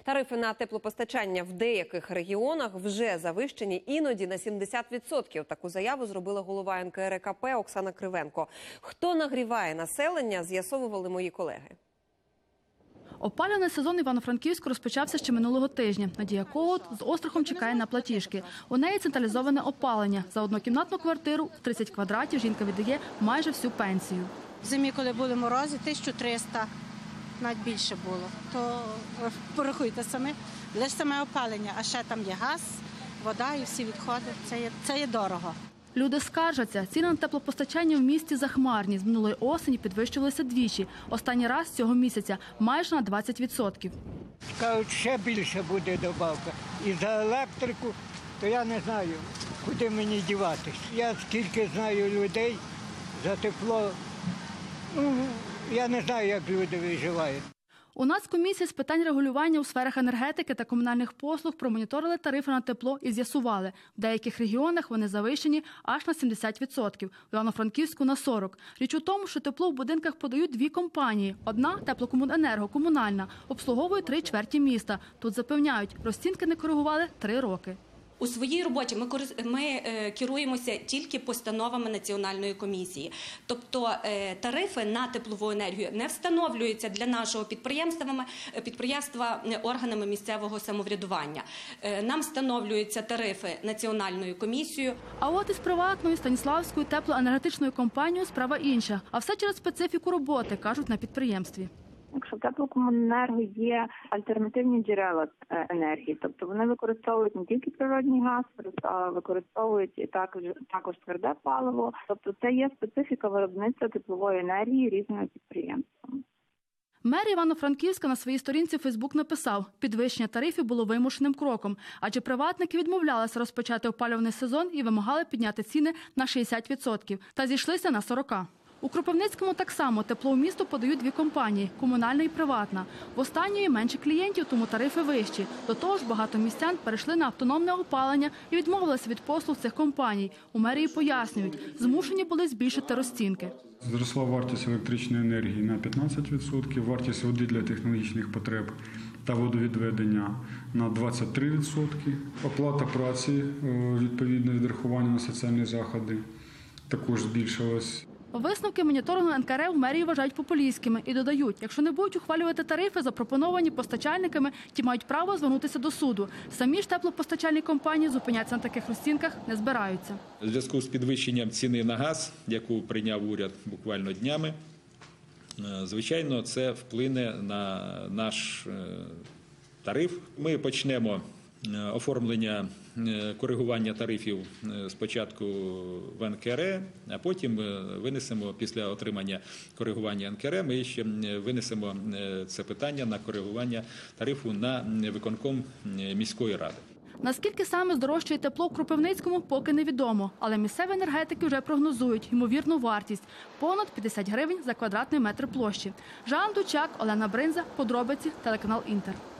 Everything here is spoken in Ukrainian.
Тарифи на теплопостачання в деяких регіонах вже завищені іноді на 70%. Таку заяву зробила голова НКРЕКП Оксана Кривенко. Хто нагріває населення, з'ясовували мої колеги. Опалювальний сезон Івано-Франківську розпочався ще минулого тижня. Надія Когут з острахом чекає на платіжки. У неї централізоване опалення. За однокімнатну квартиру в 30 квадратів жінка віддає майже всю пенсію. В зимі, коли були морози, 1300, навіть більше було. То порахуйте самі, лише саме опалення, а ще там є газ, вода і всі відходи. Це є дорого. Люди скаржаться, ціни на теплопостачання в місті захмарні. З минулої осені підвищувалися двічі. Останній раз цього місяця майже на 20%. Кажуть, ще більше буде добавка. І за електрику, то я не знаю, куди мені діватись. Я скільки знаю людей за тепло, я не знаю, як люди виживають. У Нацкомісії з питань регулювання у сферах енергетики та комунальних послуг промоніторили тарифи на тепло і з'ясували. В деяких регіонах вони завищені аж на 70%, в Івано-Франківську – на 40%. Річ у тому, що тепло в будинках подають дві компанії. Одна – Теплокомуненерго, комунальна, обслуговує 3/4 міста. Тут запевняють, розцінки не коригували 3 роки. У своїй роботі ми керуємося тільки постановами Національної комісії. Тобто тарифи на теплову енергію не встановлюються для нашого підприємства органами місцевого самоврядування. Нам встановлюються тарифи Національною комісією. А от із приватною Станіславською теплоенергетичною компанією справа інша. А все через специфіку роботи, кажуть на підприємстві. Якщо в Теплокомуненерго є альтернативні джерела енергії, тобто вони використовують не тільки природний газ, а використовують і також тверде паливо. Тобто це є специфіка виробництва теплової енергії різними підприємствами. Мер Івано-Франківська на своїй сторінці у Фейсбук написав, підвищення тарифів було вимушеним кроком, адже приватники відмовлялися розпочати опалювальний сезон і вимагали підняти ціни на 60%, та зійшлися на 40%. У Кропивницькому так само тепло у місто подають дві компанії – комунальна і приватна. В останньої менше клієнтів, тому тарифи вищі. До того ж, багато містян перейшли на автономне опалення і відмовилися від послуг цих компаній. У мерії пояснюють, змушені були збільшити розцінки. Зросла вартість електричної енергії на 15%, вартість води для технологічних потреб та водовідведення на 23%, оплата праці, відповідно відрахування на соціальні заходи, також збільшилась. Висновки моніторингу НКРЕ в мерії вважають популістськими і додають, якщо не будуть ухвалювати тарифи, запропоновані постачальниками, ті мають право звернутися до суду. Самі ж теплопостачальні компанії зупинятися на таких розцінках не збираються. У зв'язку з підвищенням ціни на газ, яку прийняв уряд буквально днями, звичайно, це вплине на наш тариф. Ми почнемо оформлення коригування тарифів спочатку в НКРЕ, а потім винесемо, після отримання коригування НКРЕ, ми ще винесемо це питання на коригування тарифу на виконком міської ради. Наскільки саме здорожчає тепло в Кропивницькому, поки невідомо. Але місцеві енергетики вже прогнозують ймовірну вартість – понад 50 гривень за квадратний метр площі. Жанна Дучак, Олена Бринза, подробиці, телеканал «Інтер».